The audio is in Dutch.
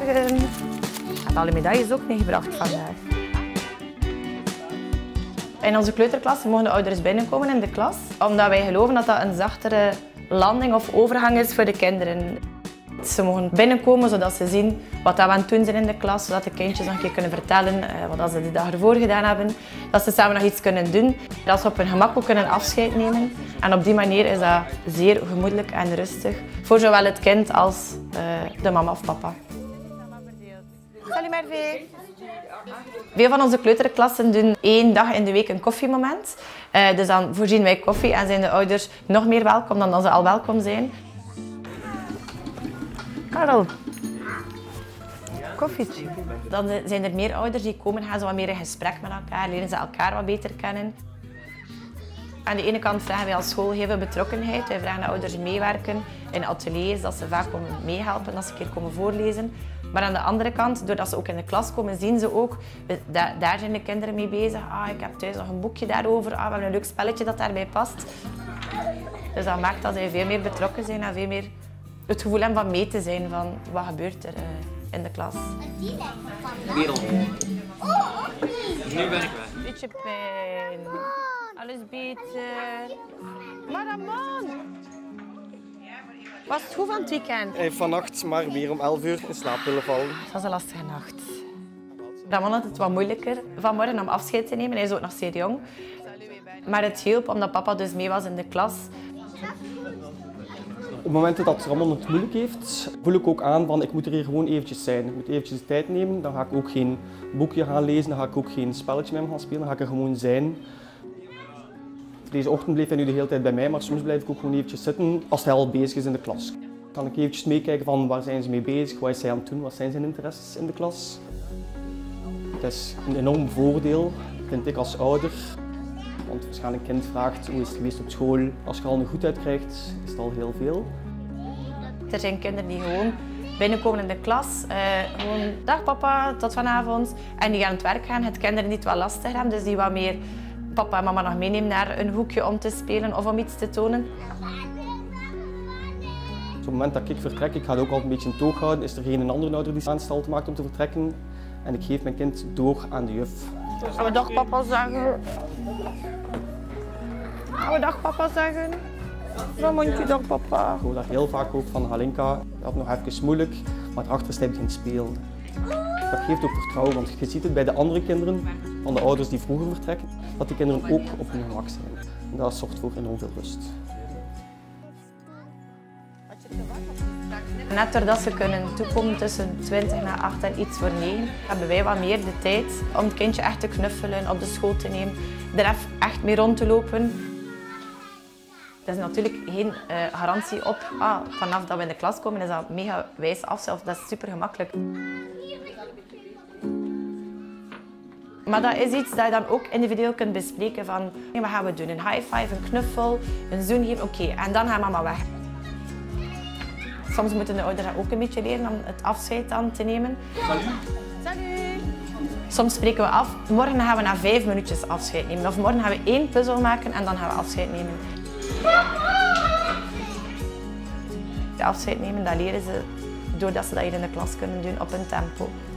Goedemorgen. Ik heb alle medailles ook meegebracht vandaag. In onze kleuterklas mogen de ouders binnenkomen in de klas, omdat wij geloven dat dat een zachtere landing of overgang is voor de kinderen. Ze mogen binnenkomen zodat ze zien wat we aan het doen zijn in de klas, zodat de kindjes nog een keer kunnen vertellen wat ze de dag ervoor gedaan hebben. Dat ze samen nog iets kunnen doen, dat ze op hun gemak ook kunnen afscheid nemen. En op die manier is dat zeer gemoedelijk en rustig voor zowel het kind als de mama of papa. Salut Merve. Veel van onze kleuterklassen doen 1 dag in de week een koffiemoment. Dus dan voorzien wij koffie en zijn de ouders nog meer welkom dan ze al welkom zijn. Karel, koffietje. Dan zijn er meer ouders die komen, gaan ze wat meer in gesprek met elkaar, leren ze elkaar wat beter kennen. Aan de ene kant vragen wij als school heel veel betrokkenheid. Wij vragen dat ouders meewerken in ateliers, dat ze vaak komen meehelpen, dat ze een keer komen voorlezen. Maar aan de andere kant, doordat ze ook in de klas komen, zien ze ook, daar zijn de kinderen mee bezig. Ik heb thuis nog een boekje daarover, we hebben een leuk spelletje dat daarbij past. Dus dat maakt dat zij veel meer betrokken zijn en veel meer het gevoel hebben van mee te zijn van wat gebeurt er in de klas. Wereld. Nu ben ik weg. Beetje pijn. Alles beter. Maar Ramon! Was het goed van het weekend? Hij heeft vannacht maar weer om 11 uur in slaap willen vallen. Het was een lastige nacht. Ramon had het wat moeilijker vanmorgen om afscheid te nemen. Hij is ook nog zeer jong. Maar het hielp omdat papa dus mee was in de klas. Op momenten dat Ramon het moeilijk heeft, voel ik ook aan van ik moet er hier gewoon eventjes zijn. Ik moet eventjes de tijd nemen. Dan ga ik ook geen boekje gaan lezen, dan ga ik ook geen spelletje met hem gaan spelen. Dan ga ik er gewoon zijn. Deze ochtend bleef hij nu de hele tijd bij mij, maar soms blijf ik ook gewoon eventjes zitten als hij al bezig is in de klas. Dan kan ik eventjes meekijken van waar zijn ze mee bezig, wat is hij aan het doen, wat zijn zijn interesses in de klas. Het is een enorm voordeel, vind ik als ouder. Want waarschijnlijk een kind vraagt hoe is het geweest op school. Als je al een goed uitkrijgt, is het al heel veel. Er zijn kinderen die gewoon binnenkomen in de klas, gewoon dag papa, tot vanavond. En die aan het werk gaan. Het kinderen die het wel lastig hebben, dus die wat meer papa en mama nog meenemen naar een hoekje om te spelen of om iets te tonen. Op het moment dat ik vertrek, ik ga het ook altijd een beetje in toog houden, is er geen andere ouder die aanstalten maakt om te vertrekken. En ik geef mijn kind door aan de juf. Gaan we dag papa zeggen? Gaan we dag papa zeggen? Ramontje, dag papa. Ik hoor daar heel vaak ook van Halinka, je had nog even moeilijk, maar erachter is hij begint spelen. Dat geeft ook vertrouwen, want je ziet het bij de andere kinderen van de ouders die vroeger vertrekken, dat die kinderen ook op hun gemak zijn. En dat zorgt voor enorm veel rust. Net doordat ze kunnen toekomen tussen 20 na 8 en iets voor 9, hebben wij wat meer de tijd om het kindje echt te knuffelen, op de schoot te nemen, er echt mee rond te lopen. Er is natuurlijk geen garantie op, vanaf dat we in de klas komen is dat mega wijs af, dat is super gemakkelijk. Maar dat is iets dat je dan ook individueel kunt bespreken van, wat gaan we doen? Een high five, een knuffel, een zoen hier, oké. En dan gaat mama weg. Soms moeten de ouders ook een beetje leren om het afscheid dan te nemen. Salut. Salut. Soms spreken we af, morgen gaan we na 5 minuutjes afscheid nemen. Of morgen gaan we 1 puzzel maken en dan gaan we afscheid nemen. De afscheid nemen, dat leren ze doordat ze dat hier in de klas kunnen doen op hun tempo.